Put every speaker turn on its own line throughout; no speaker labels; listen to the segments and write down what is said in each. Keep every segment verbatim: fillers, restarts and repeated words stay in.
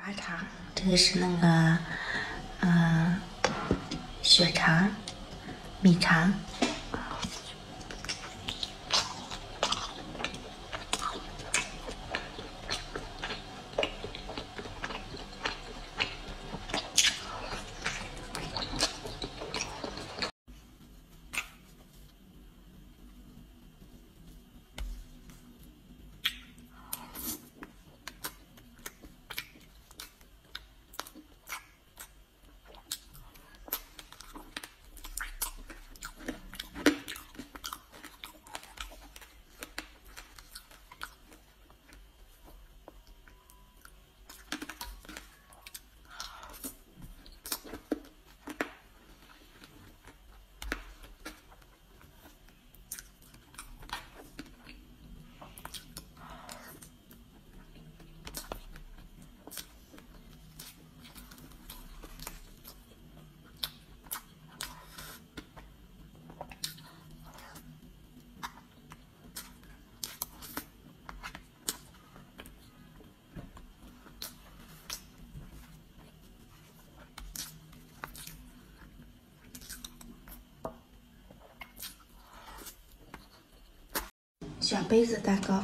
花肠，这个是那个，嗯、呃，血肠、米肠。 小杯子蛋糕，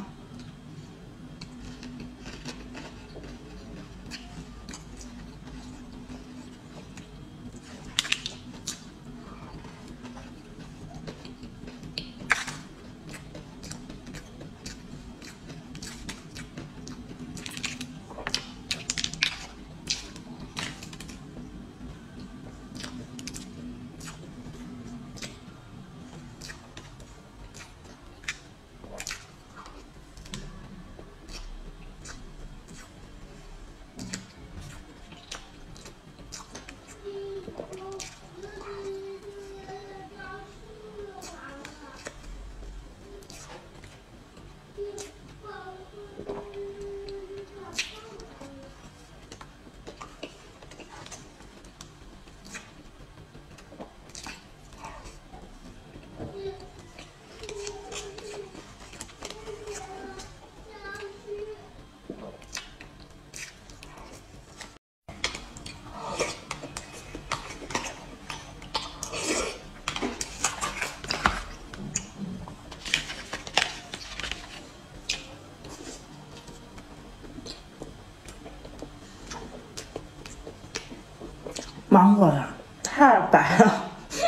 芒果呀，太白了。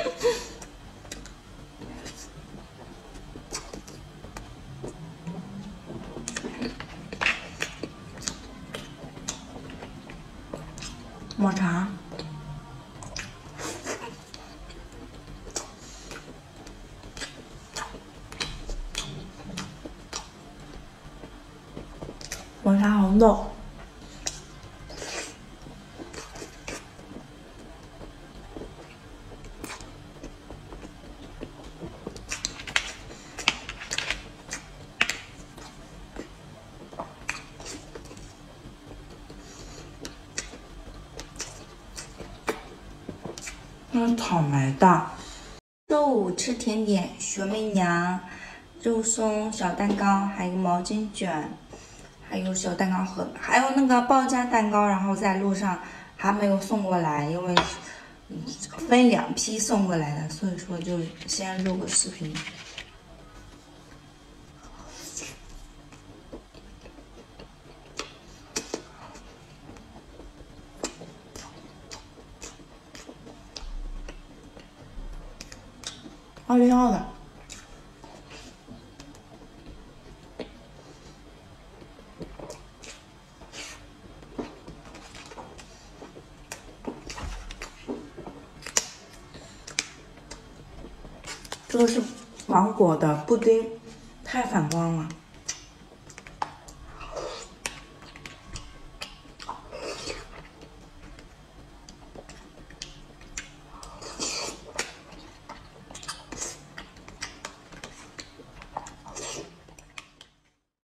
抹茶，抹茶红豆。 那草莓的。周五吃甜点，雪媚娘、肉松、小蛋糕，还有毛巾卷，还有小蛋糕盒，还有那个爆浆蛋糕，然后在路上还没有送过来，因为分两批送过来的，所以说就先录个视频。 奥利奥的，这个是芒果的布丁，太反光了。